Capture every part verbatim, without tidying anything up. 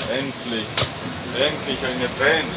Endlich, endlich eine Band.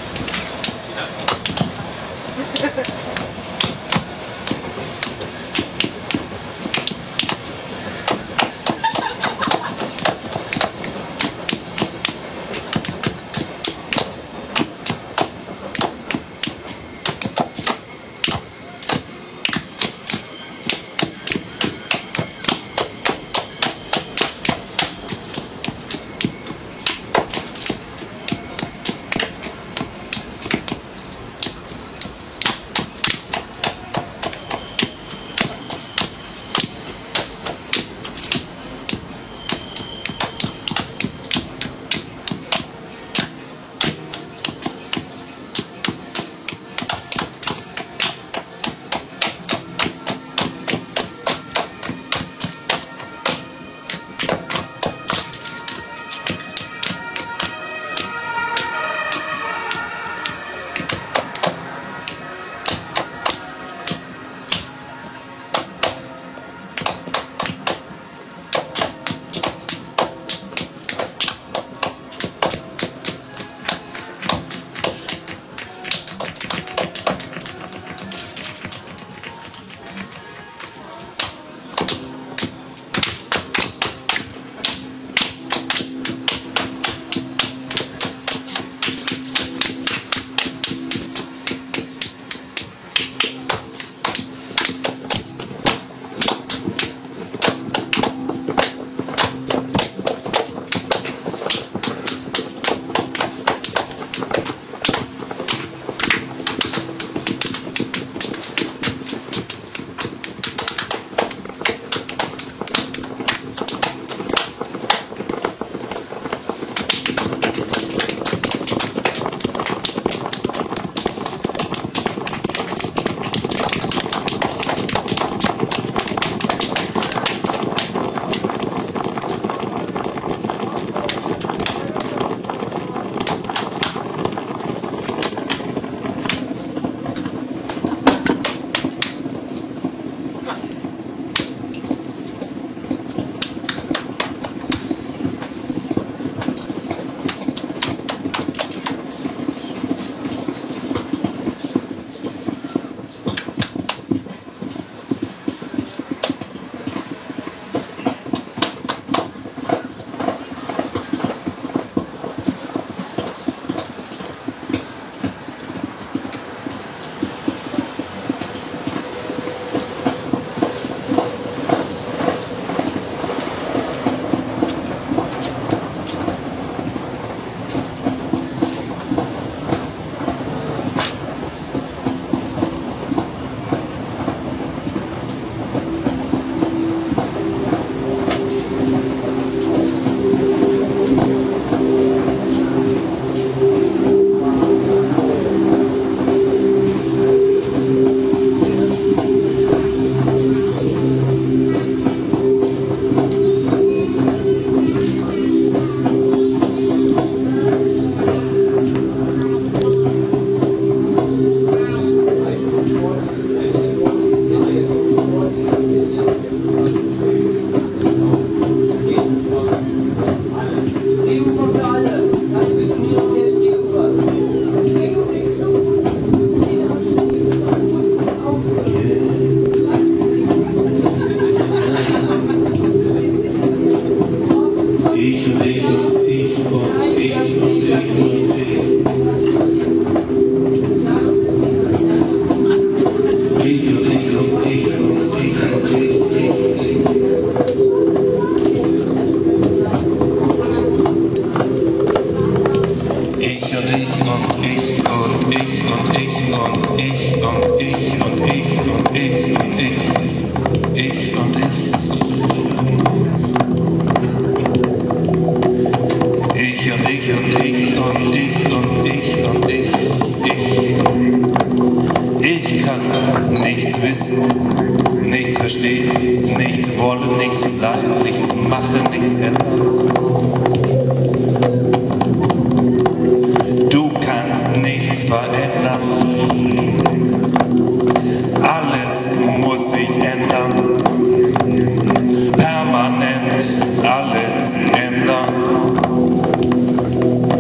Permanent alles ändern.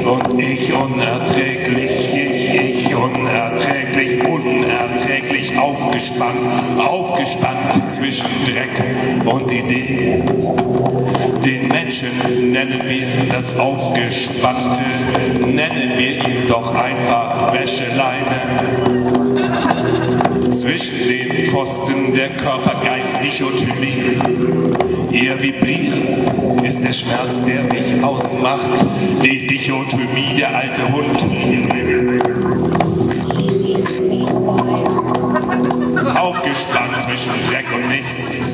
und ich unerträglich, ich, ich unerträglich, unerträglich aufgespannt, aufgespannt zwischen Dreck und Idee. Den Menschen nennen wir das Aufgespannte, nennen wir ihn doch einfach Wäscheleine. Zwischen den Pfosten der Körper-Geist-Dichotomie. Ihr Vibrieren ist der Schmerz, der mich ausmacht, die Dichotomie, der alte Hund. Aufgespannt zwischen Dreck und nichts.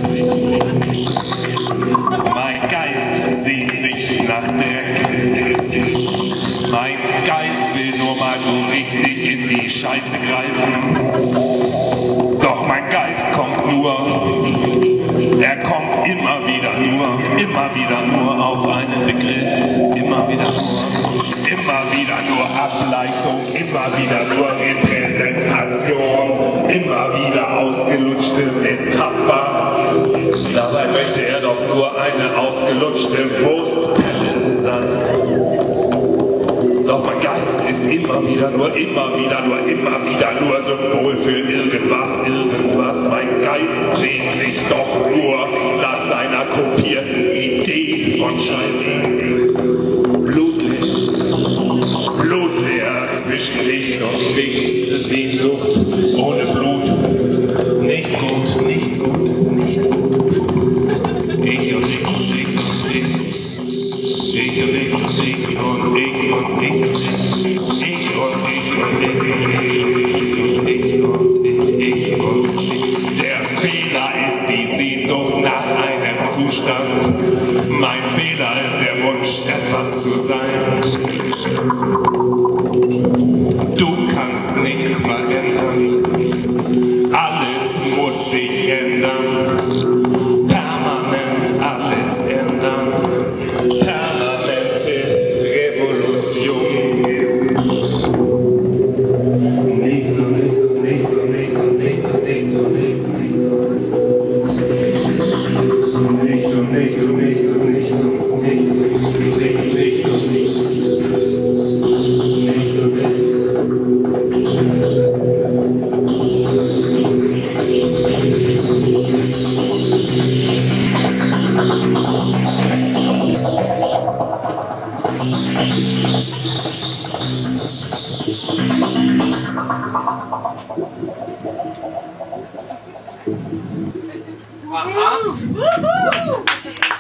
Mein Geist sehnt sich nach Dreck. Mein Geist will nur mal so richtig in die Scheiße greifen. Doch mein Geist kommt nur, er kommt immer wieder nur, immer wieder nur auf einen Begriff. Immer wieder nur, immer wieder nur Ableitung, immer wieder nur Repräsentation, immer wieder ausgelutschte Metapher. Dabei möchte er doch nur eine ausgelutschte Wurstpelle sein. Doch mein Geist ist immer wieder nur, immer wieder nur, immer wieder nur Symbol für irgendwas, irgendwas. Mein Geist sehnt sich doch nur nach seiner kopierten Idee von Scheiße. Blutleer, blutleer zwischen nichts und nichts, Sehnsucht ohne Blut. Nicht gut, nicht gut, nicht gut. Ich und ich und ich und ich. Ich und ich und ich und ich und ich und ich. Ich und ich und ich und ich und ich und ich, ich und ich. Der Fehler ist die Sehnsucht nach einem Zustand. Mein Fehler ist der Wunsch, etwas zu sein. Du kannst nichts verändern. Alles muss sich ändern. Permanent alles ändern. Permanente Revolution. Nichts und nichts und nichts und nichts und nichts und nichts und nichts, nichts und nichts und nichts und nichts und nichts und nichts und nichts, nichts und nichts. Nichts und nichts. Aha.